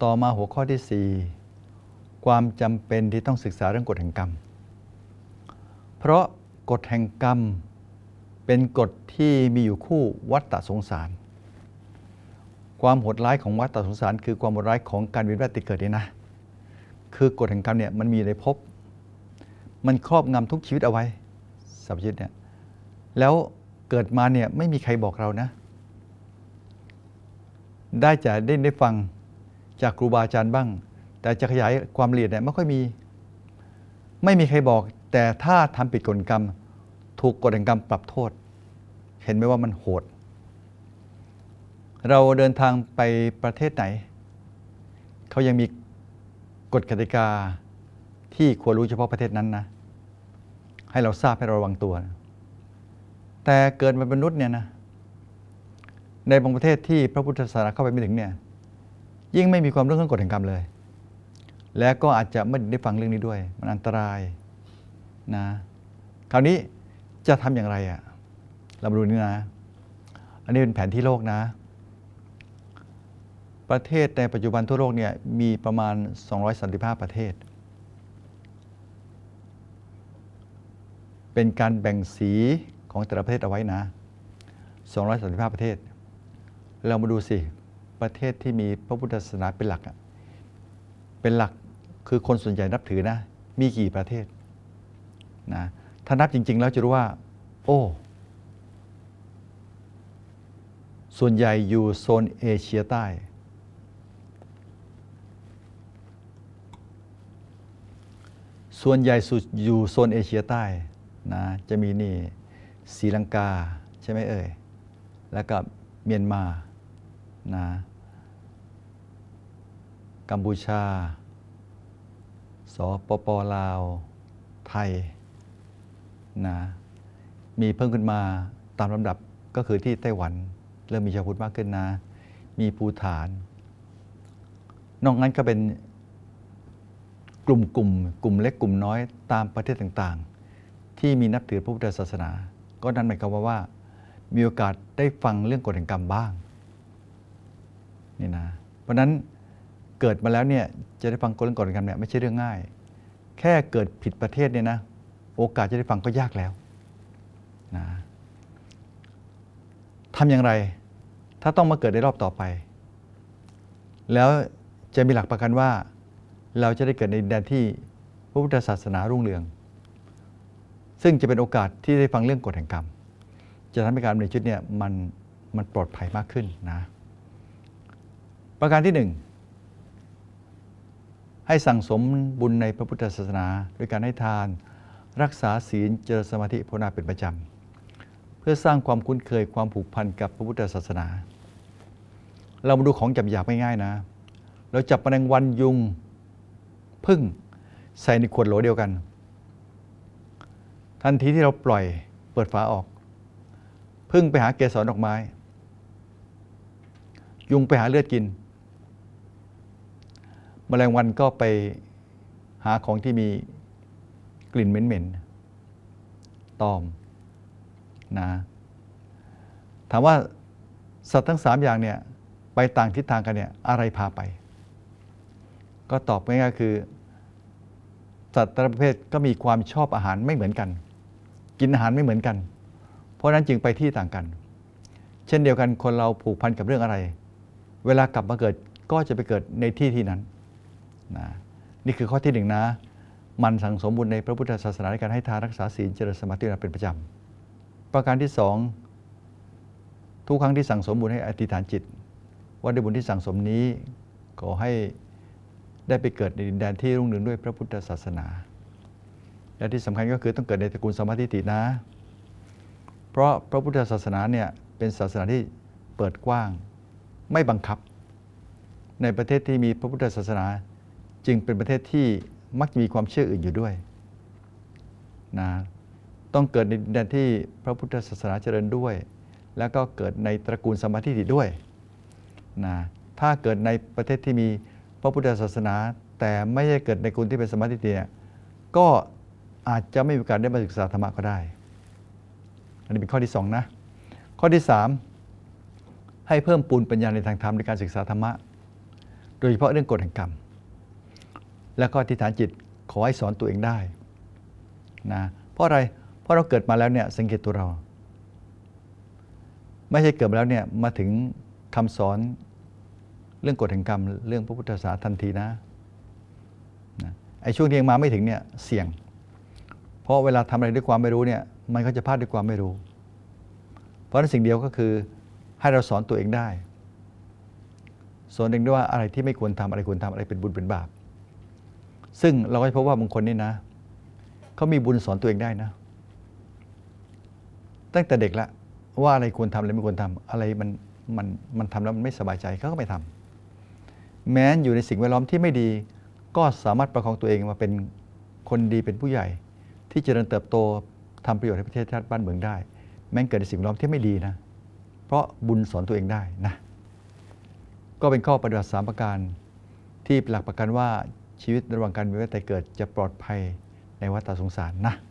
อมาหัวข้อที่ 4 ความจำเป็นที่ต้องศึกษาเรื่องกฎแห่งกรรมเพราะกฎแห่งกรรมเป็นกฎที่มีอยู่คู่วัฏฏะสงสารความโหดร้ายของวัฏฏะสงสารคือความโหดร้ายของการเวียนว่ายตายเกิดนี่นะคือกฎแห่งกรรมเนี่ยมันมีในภพมันครอบงำทุกชีวิตเอาไว้สรรพชีวิตเนี่ยแล้วเกิดมาเนี่ยไม่มีใครบอกเรานะได้ฟังจากครูบาอาจารย์บ้างแต่จะขยายความละเอียดเนี่ยไม่ค่อยมีไม่มีใครบอกแต่ถ้าทำผิดกฎแห่งกรรมถูกกฎแห่งกรรมปรับโทษเห็นไหมว่ามันโหดเราเดินทางไปประเทศไหนเขายังมีกฎกติกาที่ควรรู้เฉพาะประเทศนั้นนะให้เราทราบให้เราระวังตัวนะแต่เกิดมาเป็นมนุษย์เนี่ยนะในบางประเทศที่พระพุทธศาสนาเข้าไปไม่ถึงเนี่ยยิ่งไม่มีความรู้เรื่องกฎแห่งกรรมเลยและก็อาจจะไม่ได้ฟังเรื่องนี้ด้วยมันอันตรายนะคราวนี้จะทำอย่างไรอ่ะเรามาดูนี่นะอันนี้เป็นแผนที่โลกนะประเทศในปัจจุบันทั่วโลกเนี่ยมีประมาณ235ประเทศเป็นการแบ่งสีของแต่ละประเทศเอาไว้นะ235ประเทศเรามาดูสิประเทศที่มีพระพุทธศาสนาเป็นหลักเป็นหลักคือคนส่วนใหญ่นับถือนะมีกี่ประเทศนะถ้านับจริงๆแล้วจะรู้ว่าโอ้ส่วนใหญ่อยู่โซนเอเชียใต้ส่วนใหญ่อยู่โซนเอเชียใต้นะจะมีนี่ศรีลังกาใช่ไหมเอ่ยแล้วก็เมียนมานะกัมพูชาสปป.ลาวไทยนะมีเพิ่มขึ้นมาตามลำดับก็คือที่ไต้หวันเริ่มมีชาวพุทธมากขึ้นนะมีภูฏานนอกนั้นก็เป็นกลุ่มเล็กกลุ่มน้อยตามประเทศต่างๆที่มีนับถือพระพุทธศาสนาก็นั่นหมายความว่ามีโอกาสได้ฟังเรื่องกฎแห่งกรรมบ้างนี่นะเพราะนั้นเกิดมาแล้วเนี่ยจะได้ฟังเรื่องกฎแห่งกรรมเนี่ยไม่ใช่เรื่องง่ายแค่เกิดผิดประเทศเนี่ยนะโอกาสจะได้ฟังก็ยากแล้วนะทำอย่างไรถ้าต้องมาเกิดในรอบต่อไปแล้วจะมีหลักประกันว่าเราจะได้เกิดในดินแดนที่พระพุทธศาสนารุ่งเรืองซึ่งจะเป็นโอกาสที่ได้ฟังเรื่องกฎแห่งกรรมจะทำให้การดำเนินชีวิตเนี่ยมันปลอดภัยมากขึ้นนะประการที่ 1ให้สั่งสมบุญในพระพุทธศาสนาโดยการให้ทานรักษาศีลเจริญสมาธิภาวนาเป็นประจำเพื่อสร้างความคุ้นเคยความผูกพันกับพระพุทธศาสนาเรามาดูของจับหยาบง่ายๆนะเราจับแมลงวันยุงผึ้งใส่ในขวดโหลเดียวกันทันทีที่เราปล่อยเปิดฝาออกผึ้งไปหาเกสรดอกไม้ยุงไปหาเลือดกินแมลงวันก็ไปหาของที่มีกลิ่นเหม็นๆตอมนะถามว่าสัตว์ทั้ง3อย่างเนี่ยไปต่างทิศทางกันเนี่ยอะไรพาไปก็ตอบง่ายๆคือสัตว์แต่ละประเภทก็มีความชอบอาหารไม่เหมือนกันกินอาหารไม่เหมือนกันเพราะนั้นจึงไปที่ต่างกันเช่นเดียวกันคนเราผูกพันกับเรื่องอะไรเวลากลับมาเกิดก็จะไปเกิดในที่นั้นนะนี่คือข้อที่ 1นะมันสั่งสมบุญในพระพุทธศาสนาในการให้ทานรักษาศีลเจริญสมาธิเป็นประจำประการที่ 2ทุกครั้งที่สั่งสมบุญให้อธิษฐานจิตว่าด้วยบุญที่สั่งสมนี้ขอให้ได้ไปเกิดในดินแดนที่รุ่งเรืองด้วยพระพุทธศาสนาและที่สำคัญก็คือต้องเกิดในตระกูลสัมมาทิฏฐินะเพราะพระพุทธศาสนาเนี่ยเป็นศาสนาที่เปิดกว้างไม่บังคับในประเทศที่มีพระพุทธศาสนาจึงเป็นประเทศที่มักมีความเชื่ออื่นอยู่ด้วยนะต้องเกิดในดินแดนที่พระพุทธศาสนาเจริญด้วยแล้วก็เกิดในตระกูลสัมมาทิฏฐิด้วยนะถ้าเกิดในประเทศที่มีพระพุทธศาสนาแต่ไม่ได้เกิดในตระกูลที่เป็นสัมมาทิฏฐิก็อาจจะไม่มีโอกาสได้มาศึกษาธรรมะก็ได้อันนี้เป็นข้อที่2นะข้อที่ 3ให้เพิ่มปูนปัญญาในทางธรรมในการศึกษาธรรมะโดยเฉพาะเรื่องกฎแห่งกรรมแล้วก็อธิษฐานจิตขอให้สอนตัวเองได้นะเพราะอะไรเพราะเราเกิดมาแล้วเนี่ยสังเกตตัวเราไม่ใช่เกิดมาแล้วเนี่ยมาถึงคำสอนเรื่องกฎแห่งกรรมเรื่องพระพุทธศาสนาทันทีนะไอ้ช่วงที่ยังมาไม่ถึงเนี่ยเสี่ยงเพราะเวลาทำอะไรด้วยความไม่รู้เนี่ยมันก็จะพลาดด้วยความไม่รู้เพราะฉะนั้นสิ่งเดียวก็คือให้เราสอนตัวเองได้สอนเองด้วยว่าอะไรที่ไม่ควรทำอะไรควรทำอะไรเป็นบุญเป็นบาปซึ่งเราก็จะพบว่าบางคนนี่นะเขามีบุญสอนตัวเองได้นะตั้งแต่เด็กละว่าอะไรควรทำอะไรไม่ควรทำอะไรมันทำแล้วมันไม่สบายใจเขาก็ไม่ทำแม้อยู่ในสิ่งแวดล้อมที่ไม่ดีก็สามารถประคองตัวเองมาเป็นคนดีเป็นผู้ใหญ่ที่เจริญเติบโตทำประโยชน์ให้ประเทศชาติบ้านเมืองได้แม้เกิดในสิ่งแวดล้อมที่ไม่ดีนะเพราะบุญสอนตัวเองได้นะก็เป็นข้อปฏิบัติ3ประการที่หลักประกันว่าชีวิตระหว่างการมีไว้แต่เกิดจะปลอดภัยในวัฏสงสารนะ